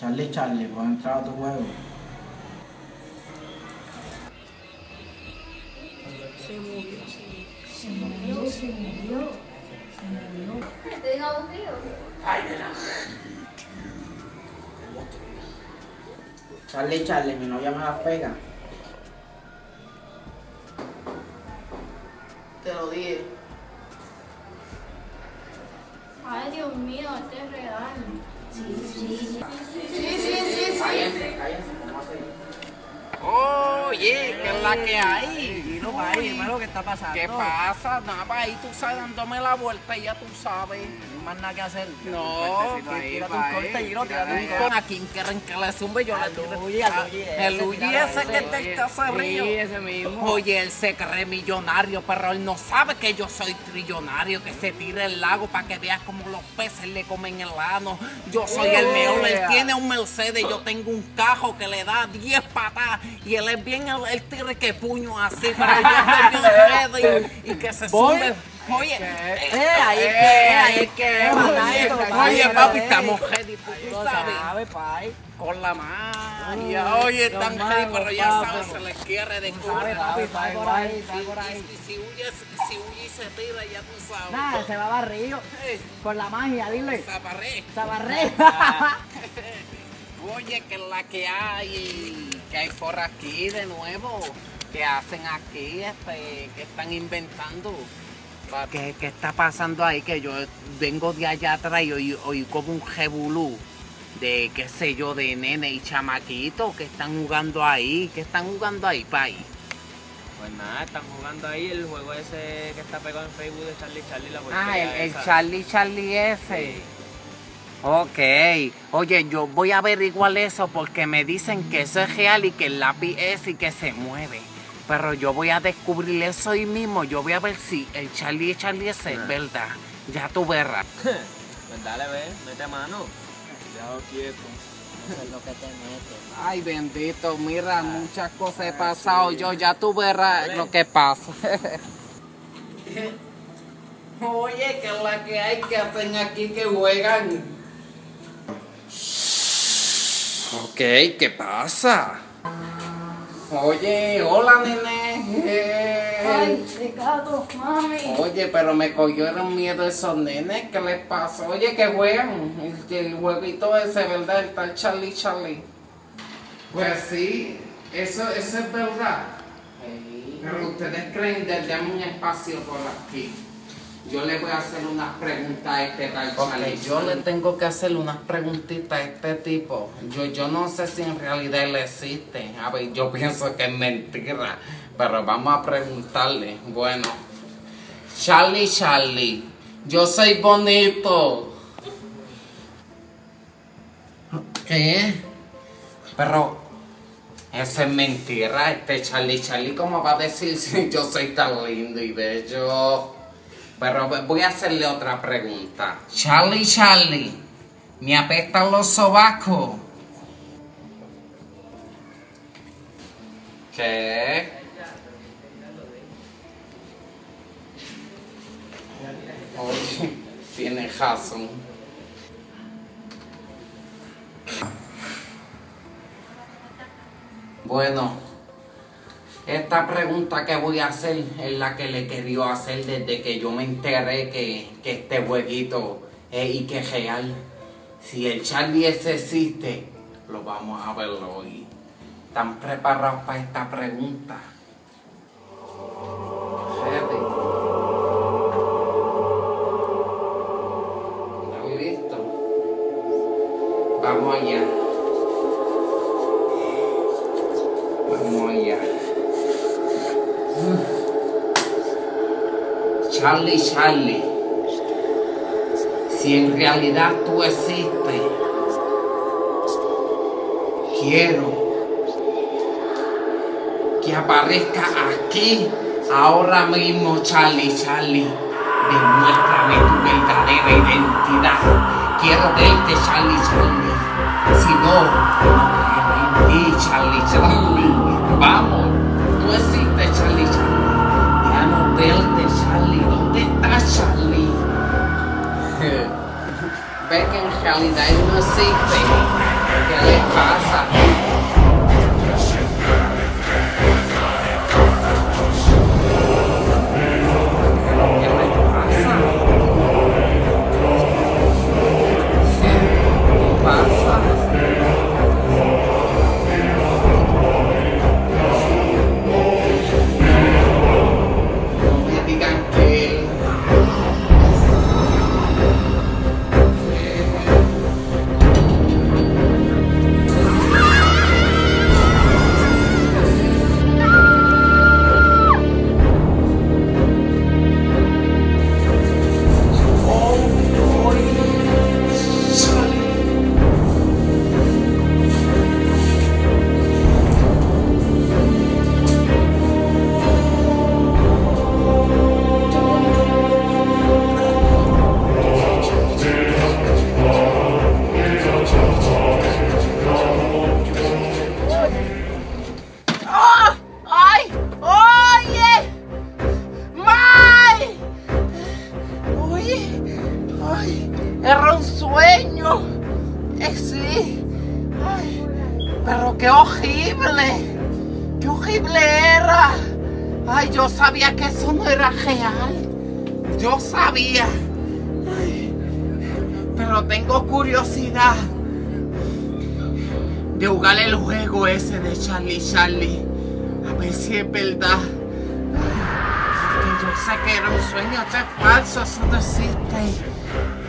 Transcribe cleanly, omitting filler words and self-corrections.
Charlie, ¿puedo entrar a tu juego? Se murió. ¿Te digo aburrido? Ay, nena. Charlie, mi novia me la pega. Te lo dije. Ay, Dios mío, este es real. Sí. Cállense, ¿cómo hace? Oye, ¿qué es la que hay? Tranquilo, pai, hermano, ¿qué está pasando? ¿Qué pasa? Nada, pa' ahí tú sabes, dándome la vuelta y ya tú sabes. No hay más nada que hacer. No, Tírate un corte, Giro, tírate un corte. ¿A quién quieren que le zumbe? Yo le tiro. El Luigi ese que te hace río. Sí, ese mismo. Oye, él se cree millonario, pero él no sabe que yo soy trillonario, que se tire el lago para que veas cómo los peces le comen el ano. Yo soy el mejor, él tiene un Mercedes, yo tengo un cajo que le da 10 patas y él es bien, él tira que puño así, pero yo estoy bien ready y que se sube. Oye, ahí que, oye, papi, estamos ready, tú Lo sabes. sabe, pai. Con la magia, oye, están ready, pero ya sabes, se les quiere de Sabe, papi, está por ahí, está por ahí. Y si huye y se tira, ya tú sabes. Nada, se va barrido. Por la magia, dile. Zaparré. Sabarré. Oye, que es la que hay por aquí de nuevo, que hacen aquí, que están inventando. ¿Qué está pasando ahí? Que yo vengo de allá atrás y oí como un revolú de, qué sé yo, de nene y chamaquito que están jugando ahí. ¿Qué están jugando ahí, país? Pues nada, están jugando ahí el juego ese que está pegado en Facebook de Charlie, la Ah, porquería el esa. Charlie ese. Ok, oye, yo voy a averiguar eso porque me dicen que eso es real y que el lápiz es y que se mueve. Pero yo voy a descubrir eso hoy mismo. Yo voy a ver si el Charlie ese es verdad. Ya tú verás. Pues dale, ve, mete mano. Cuidado quieto. Eso es lo que te mete. Ay, bendito, mira, muchas cosas he pasado yo. Ya tú verás lo que pasa. Oye, que es la que hay que hacen aquí que juegan. Ok, ¿qué pasa? Oye, hola, nene. Ay, de gato, mami. Oye, pero me cogieron miedo esos nenes. ¿Qué les pasa? Oye, que juegan. El jueguito ese, ¿verdad? El tal Charlie. Pues sí, eso es verdad. Pero ustedes creen que dame un espacio por aquí. Yo le voy a hacer unas preguntas a este tal Charlie. Yo le tengo que hacer unas preguntitas a este tipo. Yo no sé si en realidad él existe. A ver, yo pienso que es mentira. Pero vamos a preguntarle. Bueno, Charlie, yo soy bonito. ¿Qué? Pero eso es mentira. Este Charlie, ¿cómo va a decir si yo soy tan lindo y bello? Pero voy a hacerle otra pregunta. Charlie, ¿me apestan los sobacos? ¿Qué? Oye, tiene razón. Bueno, esta pregunta que voy a hacer es la que le quería hacer desde que yo me enteré que este jueguito y que es real. Si el Charlie ese existe, lo vamos a ver hoy. ¿Están preparados para esta pregunta? Ready. ¿Están listos? Vamos allá. Vamos allá. Charlie, si en realidad tú existes, quiero que aparezca aquí, ahora mismo, Charlie. Demuéstrame tu verdadera identidad. Quiero verte, Charlie. Si no creo en ti, Charlie. Vamos, tú existes, Charlie. Déjanos verte, Charlie. ¿Dónde estás, Charlie? Ve que en realidad él no existe. Que Ay, era un sueño. Sí. Ay, pero qué horrible. Qué horrible era. Ay, yo sabía que eso no era real. Yo sabía. Ay, pero tengo curiosidad de jugar el juego ese de Charlie. A ver si es verdad. Ay, que yo sé que era un sueño, eso es falso, eso no existe.